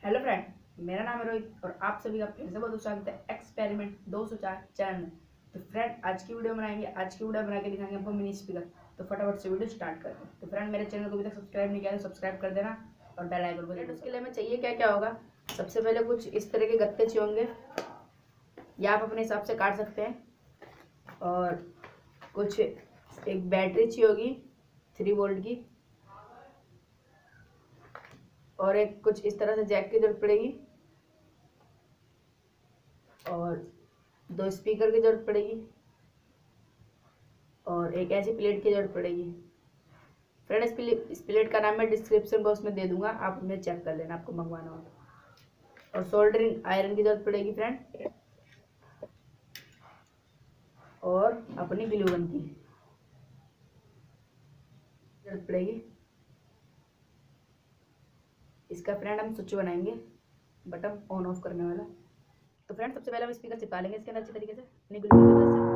Hello friend, मेरा नाम है रोहित और आप सभी का फिर से बहुत स्वागत है एक्सपेरिमेंट 204 चैनल में। तो फ्रेंड आज की वीडियो बना के दिखाएंगे आपको मिनी स्पीकर। तो फटाफट से वीडियो स्टार्ट करते हैं। तो फ्रेंड मेरे चैनल को अभी तक सब्सक्राइब नहीं किया तो सब्सक्राइब कर देना और बेल आइकन को दबाना। उसके लिए हमें चाहिए क्या क्या होगा। सबसे पहले कुछ इस तरह के गत्ते चाहिए होंगे, या आप अपने हिसाब से काट सकते हैं। और कुछ एक बैटरी चाहिए होगी 3 वोल्ट की, और एक कुछ इस तरह से जैक की जरूरत पड़ेगी, और 2 स्पीकर की जरूरत पड़ेगी, और एक ऐसी प्लेट की जरूरत पड़ेगी। फ्रेंड इस प्लेट का नाम मैं डिस्क्रिप्शन बॉक्स में दे दूंगा, आप उन्हें चेक कर लेना आपको मंगवाना हो तो। और सोल्डरिंग आयरन की जरूरत पड़ेगी फ्रेंड, और अपनी ग्लू गन की जरूरत पड़ेगी। इसका फ्रेंड हम स्विच बनाएंगे, बटन ऑन ऑफ करने वाला। तो फ्रेंड सबसे पहले हम स्पीकर चिपका लेंगे इसके अंदर अच्छी तरीके से अपनी ग्लू की मदद से।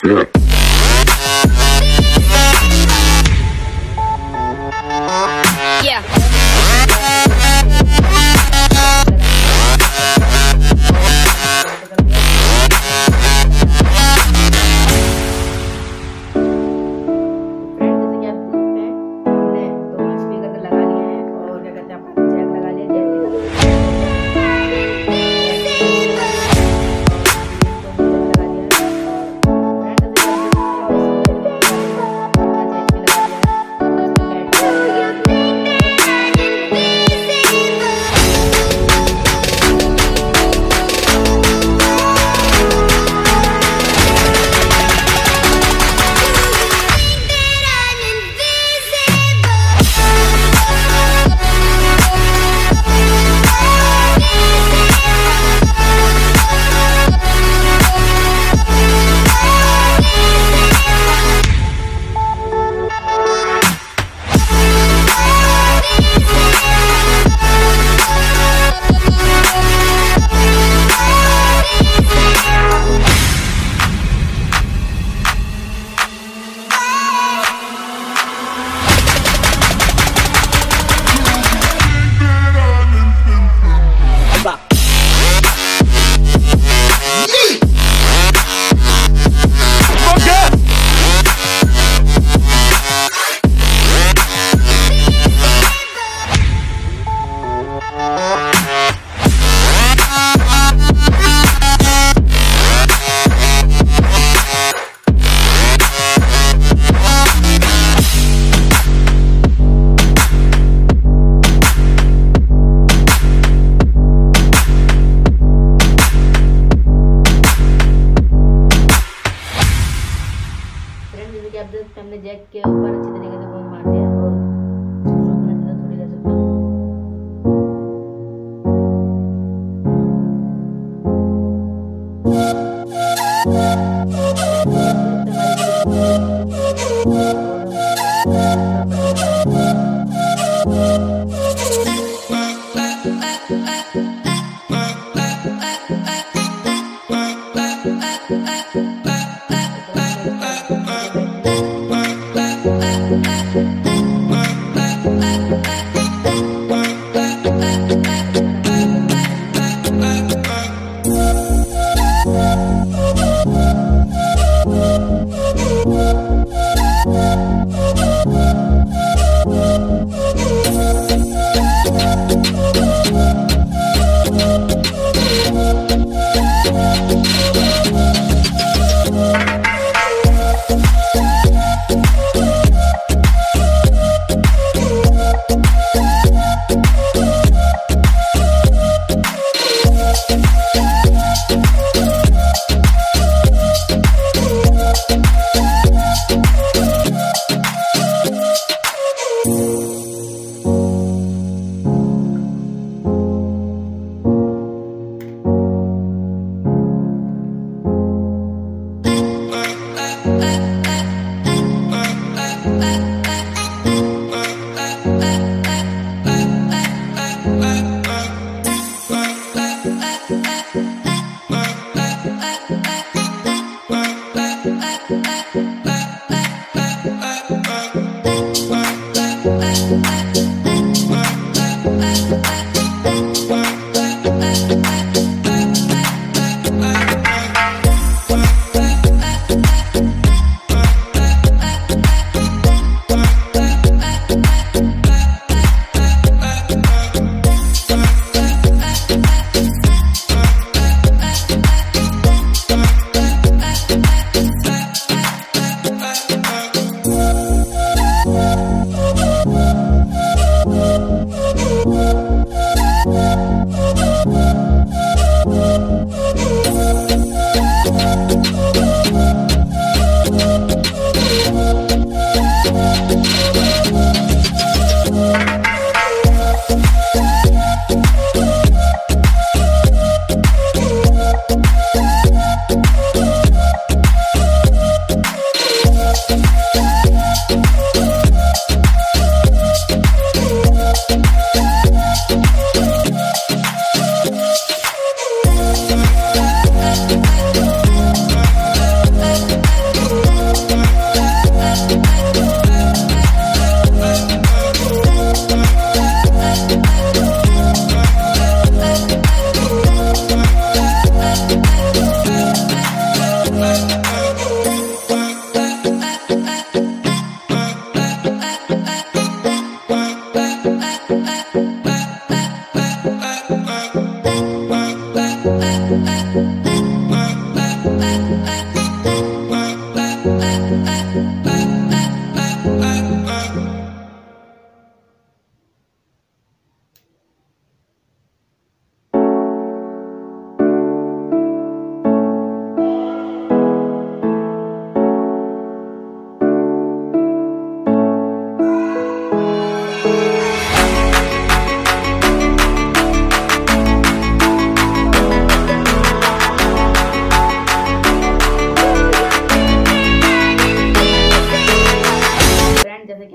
हमने जैक के ऊपर अच्छी तरीके से गोंद मार दिया और थोड़ी देर सकता हूँ।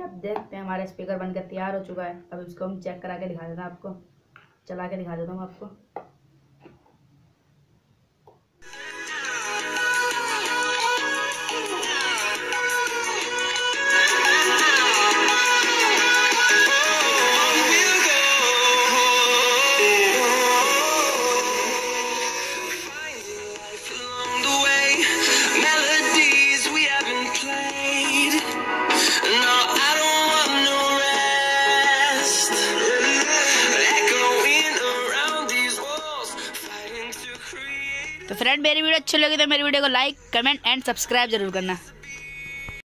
देखते हैं, हमारा स्पीकर बनकर तैयार हो चुका है। अब इसको हम चेक करा के दिखा देना आपको, चला के दिखा देता हूँ आपको। तो फ्रेंड मेरी वीडियो अच्छी लगी तो मेरी वीडियो को लाइक, कमेंट एंड सब्सक्राइब जरूर करना।